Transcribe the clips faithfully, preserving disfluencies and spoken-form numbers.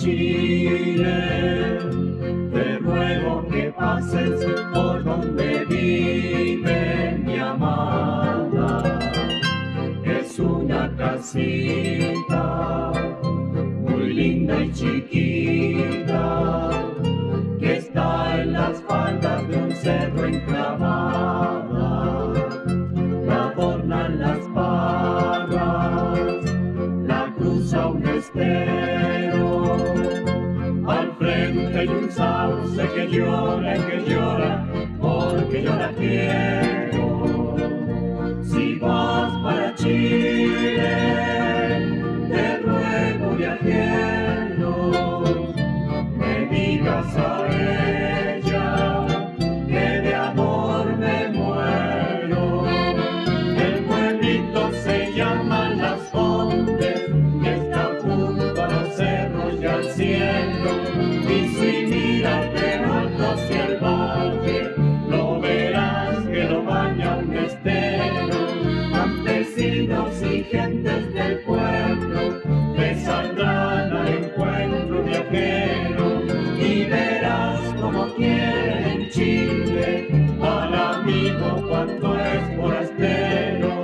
Chile. Te ruego que pases por donde vive mi amada. Es una casita muy linda y chiquita que está en las faldas de un cerro enclavada. La adornan las parras, la cruza un estero. Al frente hay un sauce que llora y que llora porque yo la quiero. Si vas para Chile, te ruego viajero, me digas a ella que de amor me muero. El pueblito se llama Las Condes y está junto a los cerros y al cielo. Y si miras de alto hacia el valle, lo verás que lo baña un estero. Campesinos y gentes del pueblo te saldrán al encuentro, viajero, y verás como quieren Chile al amigo cuando es forastero.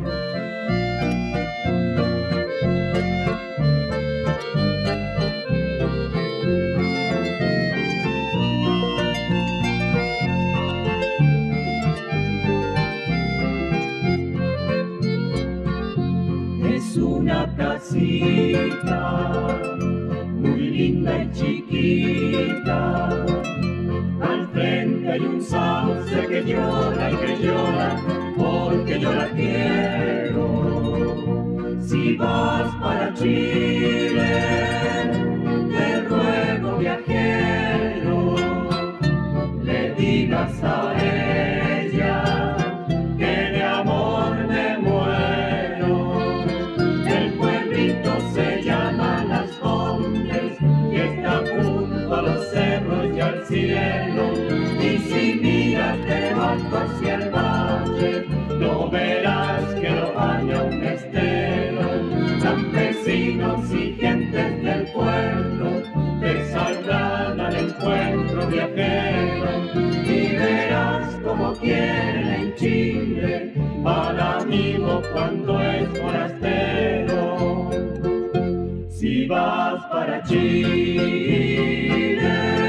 Es una casita muy linda y chiquita. Al frente hay un sauce que llora y que llora porque yo la quiero. Si vas para Chile, te ruego viajero, le digas a ella que de amor me muero. El pueblito se llama Las Condes y está junto a los cerros y al cielo. Y si miras de alto hacia el valle, lo verás que lo baña un estero. Campesinos y gentes del pueblo te saldrán al encuentro, viajero, y verás como quieren Chile al amigo cuando es forastero. Si vas para Chile.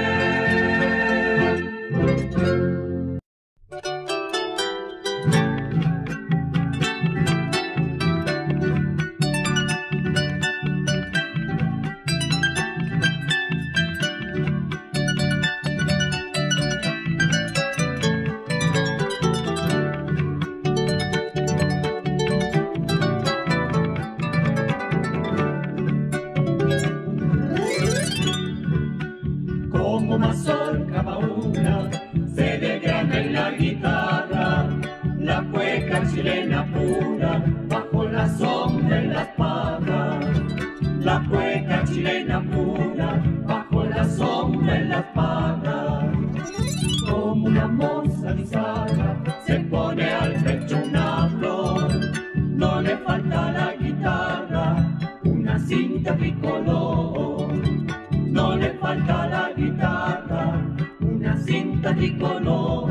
Como mazorca mauna se desgrana en la guitarra, la cueca chilena pura bajo la sombra en las parras. La cueca chilena pura bajo la sombra en las parras. Como una moza bizarra se pone al pecho una flor, no le falta la guitarra, una cinta tricolor. No le falta la guitarra, una cinta tricolor.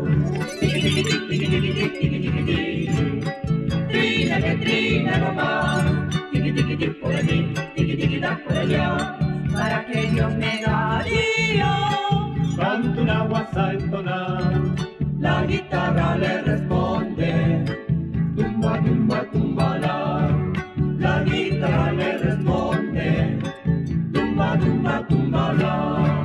Trina que trina nomás, tiqui tiqui tiqui por allí, tiqui tiqui da por allá, para que Dios me daría. Canto una guasa entonar, la guitarra le responde, tumba, tumba, tumbala. La guitarra le responde, tumba, tumba, tumbala.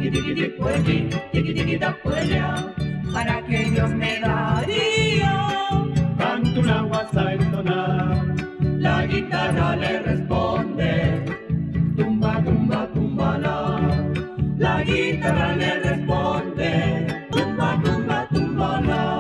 tiqui tiqui tiqui por aquí, tiqui tiqui ta por allá. ¿Para qué Dios me daría tanto una guasa a entonar? La guitarra le responde, tumba, tumba, tumba la. La guitarra le responde, tumba, tumba, tumba la.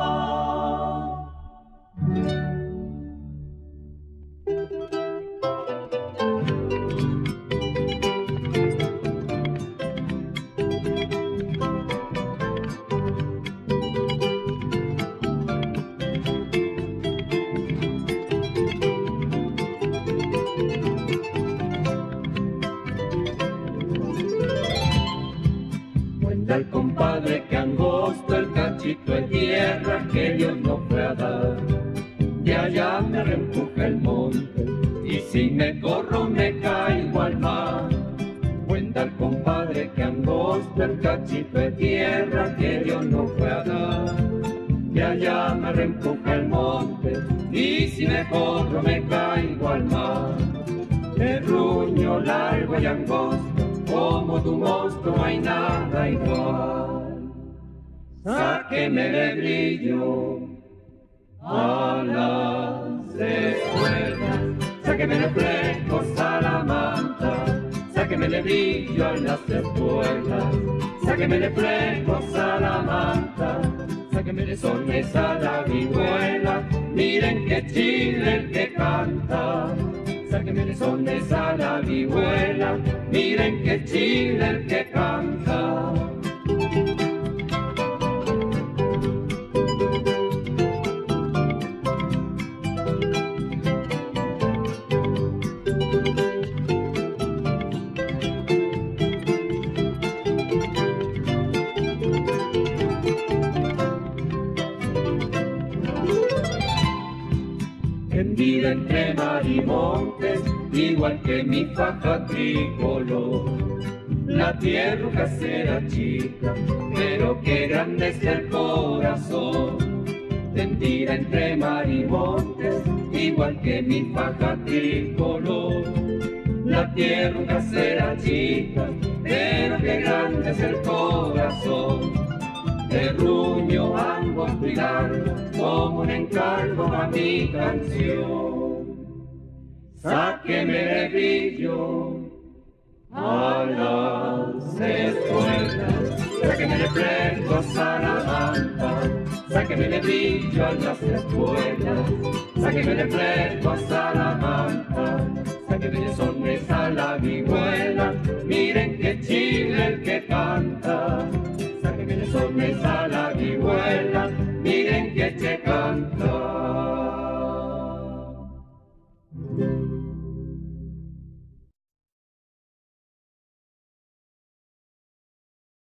El compadre que angosto el cachito de tierra que Dios no fue a dar, de allá me reempuja el monte y si me corro me caigo al mar. Cuenta el compadre que angosto el cachito de tierra que Dios no fue a dar, de allá me reempuja el monte y si me corro me caigo al mar. Terruño largo y angosto como tu monstruo no hay nada igual. Sáqueme de brillo a las escuelas, sáqueme de frescos a la manta, sáqueme de brillo a las escuelas, sáqueme de frescos a la manta, sáqueme de sones a la vihuela, miren que chile el que canta. Sáqueme de sones a la vihuela, miren que chile el que canta. Tendida entre mar y montes, igual que mi faja tricolor. La tierra casera chica, pero qué grande es el corazón. Tendida entre mar y montes, igual que mi faja tricolor. La tierra casera chica, pero qué grande es el corazón. Terruño angosto y largo, como un encargo a mi canción. Sáqueme de brillo a las escuelas, sáqueme de frescos a la manta, sáqueme de brillo a las escuelas, sáqueme de frescos a la manta, sáqueme de sones a la vihuela.